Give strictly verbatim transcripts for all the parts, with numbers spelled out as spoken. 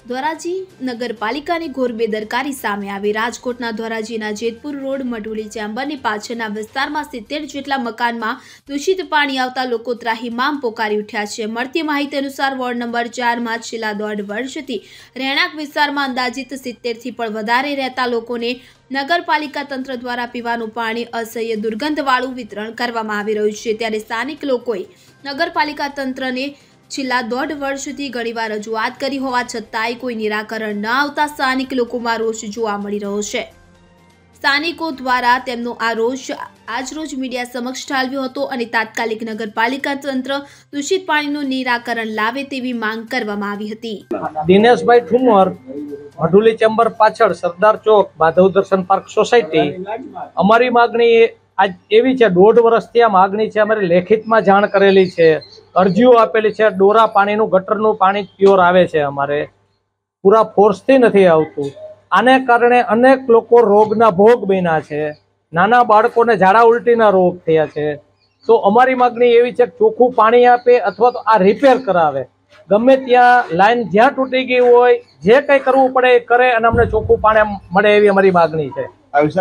ધોરાજી નગરપાલિકાની ઘોર બેદરકારી સામે આવી રાજકોટના ધોરાજીના જેતપુર રોડ મઢુલી ચેમ્બરની પાછળના વિસ્તારમાં સિત્તેર જેટલા મકાનમાં દૂષિત પાણી આવતા લોકો ત્રાહિમામ પોકારી ઉઠ્યા છે। મળતી માહિતી અનુસાર વોર્ડ નંબર ચારમાં છેલ્લા દોઢ વર્ષથી રહેણાંક વિસ્તારમાં અંદાજિત સિત્તેરથી પણ વધારે રહેતા લોકોને નગરપાલિકા તંત્ર દ્વારા પીવાનું પાણી અસહ્ય દુર્ગંધવાળું વિતરણ કરવામાં આવી રહ્યું છે। ત્યારે સ્થાનિક લોકોએ નગરપાલિકા તંત્રને છેલ્લા દોઢ વર્ષથી ઘણીવાર રજૂઆત કરી હોવા છતાંય કોઈ નિરાકરણ ન આવતા સ્થાનિક લોકોમાં રોષ જોવા મળી રહ્યો છે। સ્થાનિકો દ્વારા તેમનો આ રોષ આજરોજ મીડિયા સમક્ષ ઠાલવ્યો હતો અને તાત્કાલિક નગરપાલિકા તંત્ર દૂષિત પાણીનું નિરાકરણ લાવે તેવી માંગ કરવામાં આવી હતી। દિનેશભાઈ ઠુમર, મઢુલી ચેમ્બર પાછળ સરદાર ચોક, માધવ દર્શન પાર્ક સોસાયટી। અમારી માગણી આજ એવી છે, દોઢ વર્ષથી આ માગણી છે, અમારી લેખિતમાં જાણ કરેલી છે, અરજીઓ આપેલી છે। ડોરા પાણીનું ગટરનું પાણી પ્યોર આવે છે, અમારે પૂરા ફોર્સથી નથી આવતું। આને કારણે અનેક લોકો રોગના ભોગ બન્યા છે, નાના બાળકોને ઝાડા ઉલટીના રોગ થયા છે। તો અમારી માગણી એવી છે કે ચોખ્ખું પાણી આપે અથવા તો આ રિપેર કરાવે, ગમે ત્યાં લાઈન જ્યાં તૂટી ગઈ હોય જે કંઈ કરવું પડે એ કરે અને અમને ચોખ્ખું પાણી મળે એવી અમારી માગણી છે।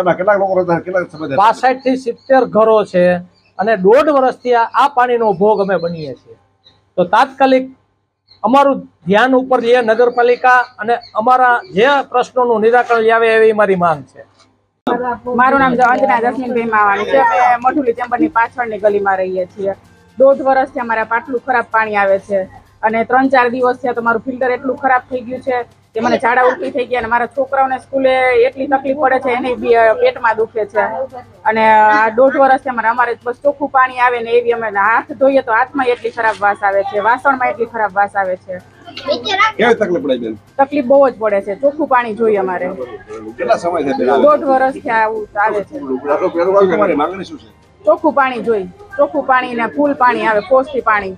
પાસઠ થી સિત્તેર ઘરો છે અને દોઢ વર્ષથી આ પાણીનો ભોગ અમે બનીએ છીએ। તો તાત્કાલિક અમારું ધ્યાન ઉપર લે નગરપાલિકા અને અમારા જે પ્રશ્નોનું નિરાકરણ લાવે એવી મારી માંગ છે। મારું નામ અંજના જસ્મીનભાઈ માવાણી છે। અમે મઢુલી ચેમ્બરની પાછળની ગલીમાં રહીએ છીએ। દોઢ વર્ષથી અમારા પાટલું ખરાબ પાણી આવે છે અને ત્રણ ચાર દિવસ થયા તો મારું ફિલ્ટર એટલું ખરાબ થઈ ગયું છે કે મને ઝાડા ઉલટી થઈ ગયા અને મારા છોકરાઓને સ્કૂલે એટલી તકલીફ પડે છે, એને બી પેટમાં દુખે છે અને આ દોઢ વર્ષથી અમારે અમારે બસ ચોખ્ખું પાણી આવે ને એવી અમે હાથ ધોઈએ તો હાથમાં એટલી ખરાબ વાસ આવે છે, વાસણમાં એટલી ખરાબ વાસ આવે છે। તકલીફ બહુ જ પડે છે, ચોખ્ખું પાણી જોઈએ અમારે। દોઢ વર્ષથી આવું આવે છે। ચોખ્ખું પાણી જોઈ, ચોખ્ખું પાણી ને ફૂલ પાણી આવે, પોસ્તી પાણી।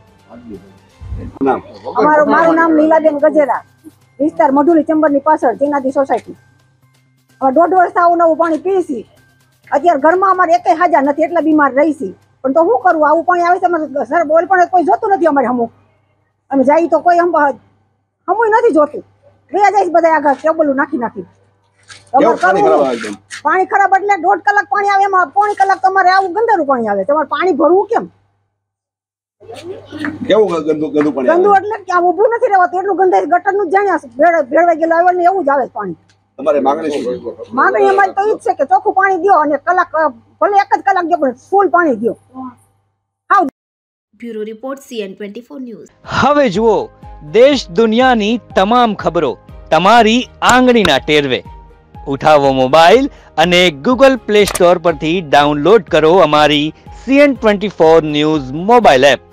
અમારું મારું નામ લીલાબેન ગજેરા, વિસ્તાર મઢુલી ચેમ્બરની પાછળ ચીનાદી સોસાયટી। હવે દોઢ વર્ષ આવું નવું પાણી પીસી, અત્યારે ઘરમાં અમારે એકેય હાજા નથી, એટલા બીમાર રહીશી। પણ તો શું કરવું, આવું પાણી આવે છે અમારે સર બોલ પણ કોઈ જોતું નથી અમારે હમું, અમે જઈએ તો કોઈ હમું નથી જોતું, ગયા જઈશ બધા આગળ ટેબલું નાખી નાખી। પાણી ખરાબ એટલે દોઢ કલાક પાણી આવે, એમાં પોણી કલાક તમારે આવું ગંદારું પાણી આવે, તમારે પાણી ભરવું કેમ? કેવું ગંદુ ગંદુ પાણી? ગંદુ એટલે કે આ ઊભું નથી રહેવાતું, એટલું ગંદાય ગટર નું જાણ્યા ભેળવાઈ ગયેલું આવે ને એવું જ આવે પાણી। તમારી માગણી શું? માગણી અમારી તો ઈ જ છે કે ચોખ્ખું પાણી દો અને કલાક ભલે એક જ કલાક દો પણ ફૂલ પાણી દો। Bureau report CN twenty four news. હવે જુઓ દેશ દુનિયાની તમામ ખબરો તમારી આંગળીના ટેરવે। ઉઠાવો મોબાઈલ અને ગૂગલ પ્લે સ્ટોર પરથી ડાઉનલોડ કરો અમારી CN twenty four news mobile app.